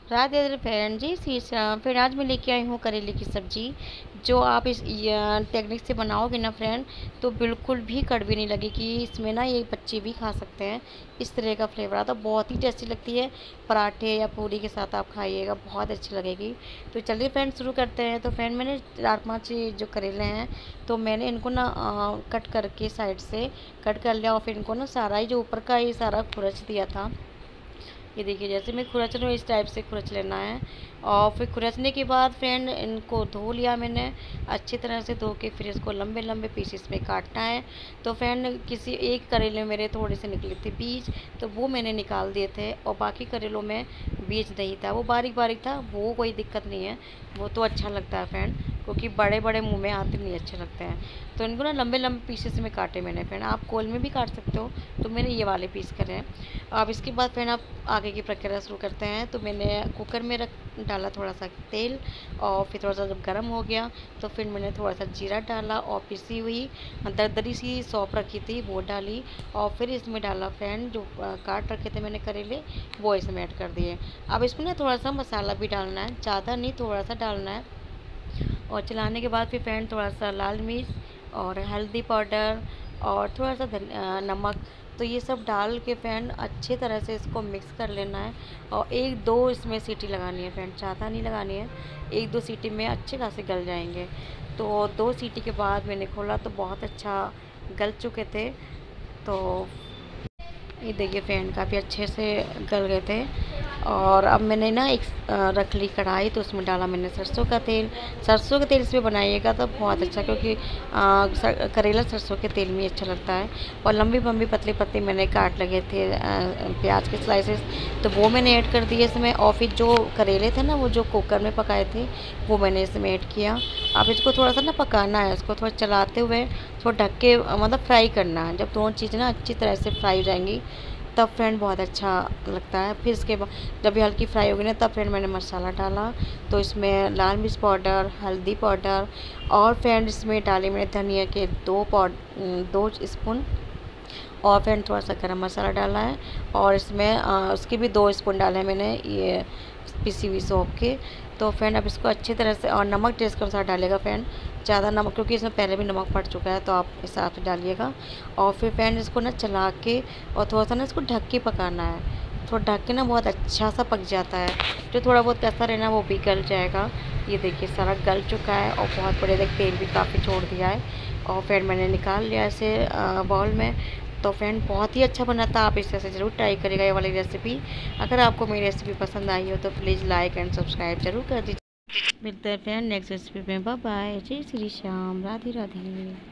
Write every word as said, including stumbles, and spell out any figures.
Radhe Radhe friend जी शीश फिर आज मैं लेके आई हूँ करेले की सब्ज़ी। जो आप इस टेक्निक से बनाओगे ना फ्रेंड, तो बिल्कुल भी कड़वी नहीं लगेगी। इसमें ना ये बच्चे भी खा सकते हैं। इस तरह का फ्लेवर आता है, बहुत ही टेस्टी लगती है। पराठे या पूरी के साथ आप खाइएगा, बहुत अच्छी लगेगी। तो चलिए फ्रेंड शुरू करते हैं। तो फ्रेंड मैंने चार पाँच जो करेले हैं, तो मैंने इनको ना आ, कट करके साइड से कट कर लिया और फिर इनको ना सारा ही जो ऊपर का ये सारा खुरच दिया था। ये देखिए जैसे मैं खुरच रही हूँ इस टाइप से खुरच लेना है। और फिर खुरचने के बाद फ्रेंड इनको धो लिया मैंने अच्छी तरह से धो के, फिर इसको लंबे लंबे पीसेस में काटना है। तो फ्रेंड किसी एक करेले मेरे थोड़े से निकले थे बीज, तो वो मैंने निकाल दिए थे। और बाकी करेलों में बीज नहीं था, वो बारीक बारीक था, वो कोई दिक्कत नहीं है, वो तो अच्छा लगता है फ्रेंड, क्योंकि बड़े बड़े मुंह में आते नहीं अच्छे लगते हैं। तो इनको ना लंबे लंबे पीसेस में काटे मैंने फ्रेंड। आप कोल में भी काट सकते हो, तो मैंने ये वाले पीस करे हैं। अब इसके बाद फ्रेंड आप आगे की प्रक्रिया शुरू करते हैं। तो मैंने कुकर में रख डाला थोड़ा सा तेल, और फिर थोड़ा सा जब गर्म हो गया तो फिर मैंने थोड़ा सा जीरा डाला और पिसी हुई दरदरी सी सौंफ रखी थी वो डाली। और फिर इसमें डाला फ्रेंड जो काट रखे थे मैंने करेले, वो इसमें ऐड कर दिए। अब इसमें ना थोड़ा सा मसाला भी डालना है, ज़्यादा नहीं थोड़ा सा डालना है। और चलाने के बाद फिर फ्रेंड थोड़ा सा लाल मिर्च और हल्दी पाउडर और थोड़ा सा नमक, तो ये सब डाल के फ्रेंड अच्छे तरह से इसको मिक्स कर लेना है। और एक दो इसमें सीटी लगानी है फ्रेंड, ज़्यादा नहीं लगानी है, एक दो सीटी में अच्छे खासे गल जाएंगे। तो दो सीटी के बाद मैंने खोला तो बहुत अच्छा गल चुके थे। तो ये देखिए फ्रेंड काफ़ी अच्छे से गल गए थे। और अब मैंने ना एक रख ली कढ़ाई, तो उसमें डाला मैंने सरसों का तेल। सरसों के तेल इसमें बनाइएगा तो बहुत अच्छा, क्योंकि आ, सर, करेला सरसों के तेल में अच्छा लगता है। और लंबी लंबी पतली पतली मैंने काट लगे थे प्याज के स्लाइसेस, तो वो मैंने ऐड कर दिए इसमें। और फिर जो करेले थे ना वो जो कुकर में पकाए थे, वो मैंने इसमें ऐड किया। अब इसको थोड़ा सा ना पकाना है, इसको थोड़ा चलाते हुए थोड़ा ढक के मतलब फ्राई करना है। जब दोनों चीज़ें ना अच्छी तरह से फ्राई हो जाएंगी तब फ्रेंड बहुत अच्छा लगता है। फिर इसके बाद जब ये हल्की फ्राई होगी ना, तब फ्रेंड मैंने मसाला डाला। तो इसमें लाल मिर्च पाउडर, हल्दी पाउडर, और फ्रेंड इसमें डाले मैंने धनिया के दो पाउड दो स्पून। और फ्रेंड थोड़ा सा गरम मसाला डाला है, और इसमें आ, उसके भी दो स्पून डाले हैं मैंने ये पिसी हुई सौंफ के। तो फ्रेंड अब इसको अच्छी तरह से, और नमक टेस्ट के अनुसार डालेगा फ्रेंड, ज़्यादा नमक क्योंकि इसमें पहले भी नमक पड़ चुका है, तो आप हिसाब से डालिएगा। और फिर फ्रेंड इसको ना चला के और थोड़ा सा ना इसको ढक के पकाना है। थोड़ा ढक के ना बहुत अच्छा सा पक जाता है, जो थोड़ा बहुत कसर है ना वो भी गल जाएगा। ये देखिए सारा गल चुका है और बहुत बड़े देख तेल भी काफ़ी छोड़ दिया है। और फिर मैंने निकाल लिया इसे बाउल में। तो फ्रेंड बहुत ही अच्छा बना था, आप इस तरह से ज़रूर ट्राई करिएगा ये वाली रेसिपी। अगर आपको मेरी रेसिपी पसंद आई हो तो प्लीज़ लाइक एंड सब्सक्राइब जरूर कर दीजिए। मिलते हैं फ्रेंड नेक्स्ट रेसिपी में। बाय बाय, जय श्री श्याम, राधे राधे।